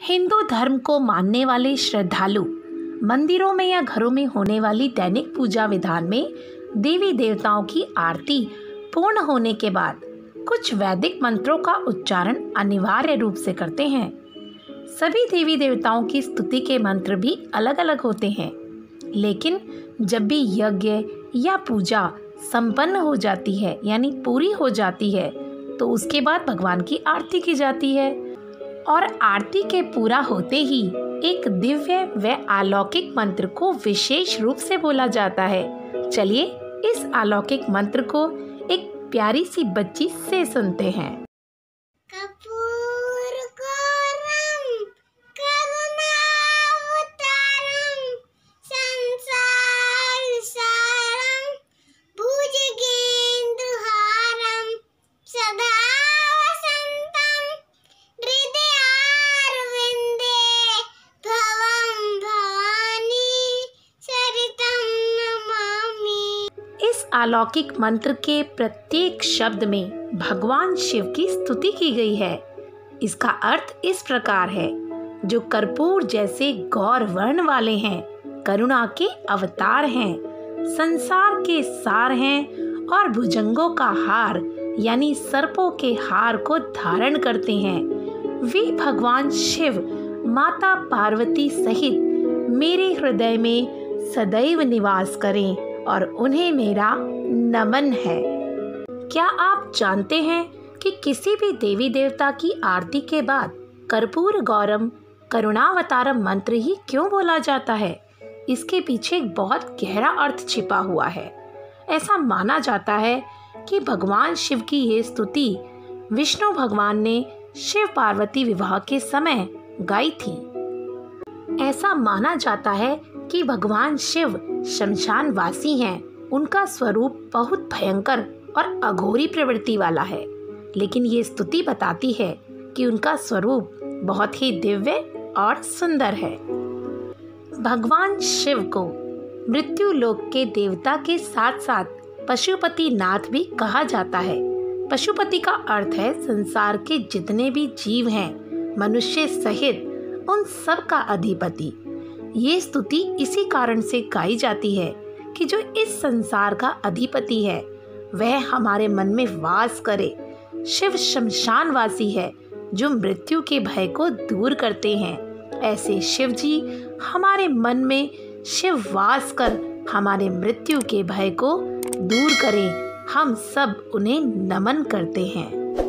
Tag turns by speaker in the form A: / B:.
A: हिंदू धर्म को मानने वाले श्रद्धालु मंदिरों में या घरों में होने वाली दैनिक पूजा विधान में देवी देवताओं की आरती पूर्ण होने के बाद कुछ वैदिक मंत्रों का उच्चारण अनिवार्य रूप से करते हैं। सभी देवी देवताओं की स्तुति के मंत्र भी अलग अलग होते हैं, लेकिन जब भी यज्ञ या पूजा संपन्न हो जाती है यानी पूरी हो जाती है तो उसके बाद भगवान की आरती की जाती है और आरती के पूरा होते ही एक दिव्य व अलौकिक मंत्र को विशेष रूप से बोला जाता है। चलिए इस अलौकिक मंत्र को एक प्यारी सी बच्ची से सुनते हैं। अलौकिक मंत्र के प्रत्येक शब्द में भगवान शिव की स्तुति की गई है। इसका अर्थ इस प्रकार है, जो कर्पूर जैसे गौर वर्ण वाले हैं, करुणा के अवतार हैं, संसार के सार हैं और भुजंगों का हार यानी सर्पों के हार को धारण करते हैं। वे भगवान शिव माता पार्वती सहित मेरे हृदय में सदैव निवास करें और उन्हें मेरा नमन है। क्या आप जानते हैं कि किसी भी देवी देवता की आरती के बाद कर्पूर गौरम करुणावतारम मंत्र ही क्यों बोला जाता है? इसके पीछे एक बहुत गहरा अर्थ छिपा हुआ है। ऐसा माना जाता है कि भगवान शिव की ये स्तुति विष्णु भगवान ने शिव पार्वती विवाह के समय गाई थी। ऐसा माना जाता है कि भगवान शिव शमशान वासी हैं। उनका स्वरूप बहुत भयंकर और अघोरी प्रवृत्ति वाला है, लेकिन ये स्तुति बताती है कि उनका स्वरूप बहुत ही दिव्य और सुंदर है। भगवान शिव को मृत्यु लोक के देवता के साथ साथ पशुपति नाथ भी कहा जाता है। पशुपति का अर्थ है संसार के जितने भी जीव हैं, मनुष्य सहित उन सब का अधिपति। ये स्तुति इसी कारण से गाई जाती है कि जो इस संसार का अधिपति है वह हमारे मन में वास करे। शिव शमशानवासी है जो मृत्यु के भय को दूर करते हैं। ऐसे शिव जी हमारे मन में शिव वास कर हमारे मृत्यु के भय को दूर करें। हम सब उन्हें नमन करते हैं।